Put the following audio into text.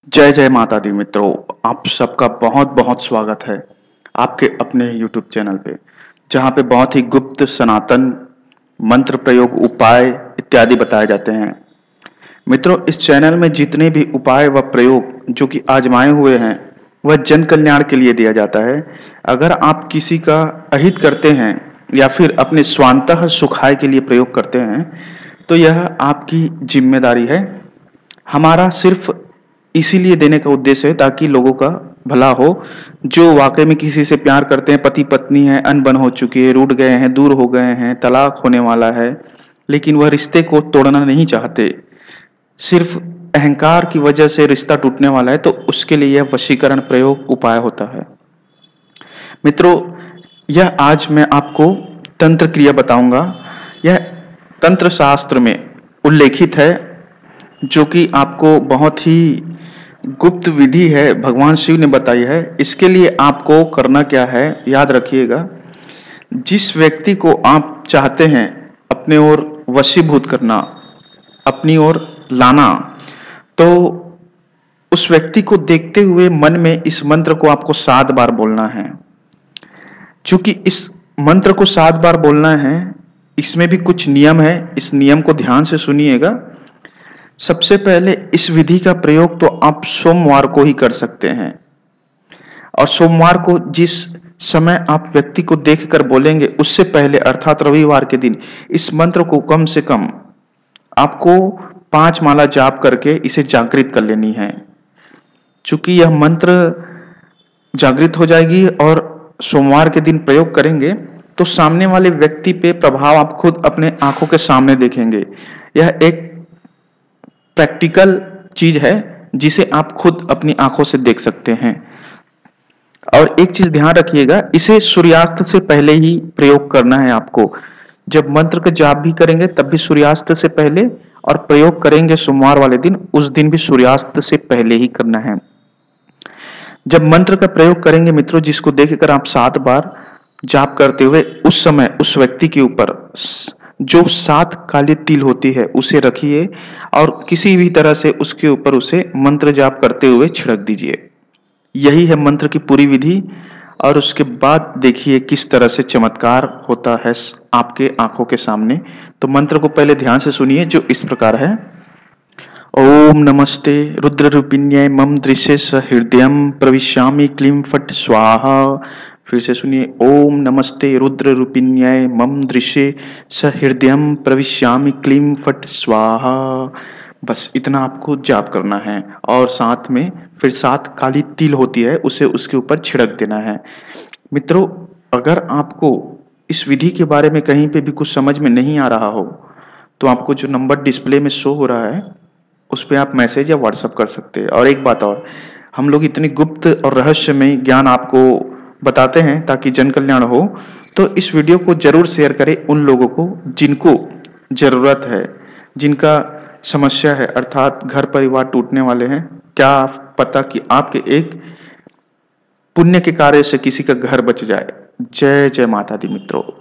जय जय माता दी मित्रों। आप सबका बहुत बहुत स्वागत है आपके अपने YouTube चैनल पे, जहाँ पे बहुत ही गुप्त सनातन मंत्र प्रयोग उपाय इत्यादि बताए जाते हैं। मित्रों, इस चैनल में जितने भी उपाय व प्रयोग जो कि आजमाए हुए हैं वह जन कल्याण के लिए दिया जाता है। अगर आप किसी का अहित करते हैं या फिर अपने स्वांतः सुखाय के लिए प्रयोग करते हैं तो यह आपकी जिम्मेदारी है। हमारा सिर्फ इसीलिए देने का उद्देश्य है ताकि लोगों का भला हो। जो वाकई में किसी से प्यार करते हैं, पति पत्नी है, अनबन हो चुकी है, रूठ गए हैं, दूर हो गए हैं, तलाक होने वाला है, लेकिन वह रिश्ते को तोड़ना नहीं चाहते, सिर्फ अहंकार की वजह से रिश्ता टूटने वाला है, तो उसके लिए यह वशीकरण प्रयोग उपाय होता है। मित्रों, यह आज मैं आपको तंत्र क्रिया बताऊंगा। यह तंत्र शास्त्र में उल्लेखित है, जो कि आपको बहुत ही गुप्त विधि है, भगवान शिव ने बताई है। इसके लिए आपको करना क्या है, याद रखिएगा। जिस व्यक्ति को आप चाहते हैं अपने ओर वशीभूत करना, अपनी ओर लाना, तो उस व्यक्ति को देखते हुए मन में इस मंत्र को आपको 7 बार बोलना है। चूंकि इस मंत्र को 7 बार बोलना है, इसमें भी कुछ नियम है। इस नियम को ध्यान से सुनिएगा। सबसे पहले इस विधि का प्रयोग तो आप सोमवार को ही कर सकते हैं, और सोमवार को जिस समय आप व्यक्ति को देखकर बोलेंगे उससे पहले अर्थात रविवार के दिन इस मंत्र को कम से कम आपको 5 माला जाप करके इसे जागृत कर लेनी है। चूंकि यह मंत्र जागृत हो जाएगी और सोमवार के दिन प्रयोग करेंगे तो सामने वाले व्यक्ति पे प्रभाव आप खुद अपने आंखों के सामने देखेंगे। यह एक प्रैक्टिकल चीज है जिसे आप खुद अपनी आंखों से देख सकते हैं। और एक चीज ध्यान रखिएगा, इसे सूर्यास्त से पहले ही प्रयोग करना है आपको। जब मंत्र का जाप भी करेंगे तब भी सूर्यास्त से पहले, और प्रयोग करेंगे सोमवार वाले दिन, उस दिन भी सूर्यास्त से पहले ही करना है। जब मंत्र का प्रयोग करेंगे मित्रों, जिसको देखकर आप 7 बार जाप करते हुए, उस समय उस व्यक्ति के ऊपर जो 7 काली तिल होती है उसे रखिए और किसी भी तरह से उसके ऊपर उसे मंत्र जाप करते हुए छिड़क दीजिए। यही है मंत्र की पूरी विधि। और उसके बाद देखिए किस तरह से चमत्कार होता है आपके आंखों के सामने। तो मंत्र को पहले ध्यान से सुनिए, जो इस प्रकार है। ओम नमस्ते रुद्ररूपिण्यै मम दृश्य हृदयं प्रविश्यामि क्लीं फट् स्वाहा। फिर से सुनिए, ओम नमस्ते रुद्ररूपिण्यै मम दृश्य हृदयं प्रविश्यामि क्लीं फट् स्वाहा। बस इतना आपको जाप करना है, और साथ में फिर 7 काली तिल होती है उसे उसके ऊपर छिड़क देना है। मित्रों, अगर आपको इस विधि के बारे में कहीं पे भी कुछ समझ में नहीं आ रहा हो तो आपको जो नंबर डिस्प्ले में शो हो रहा है उस पर आप मैसेज या व्हाट्सएप कर सकते हैं। और एक बात और, हम लोग इतनी गुप्त और रहस्यमय ज्ञान आपको बताते हैं ताकि जन कल्याण हो, तो इस वीडियो को जरूर शेयर करें उन लोगों को जिनको जरूरत है, जिनका समस्या है, अर्थात घर परिवार टूटने वाले हैं। क्या पता कि आपके एक पुण्य के कार्य से किसी का घर बच जाए। जय जय माता दी मित्रों।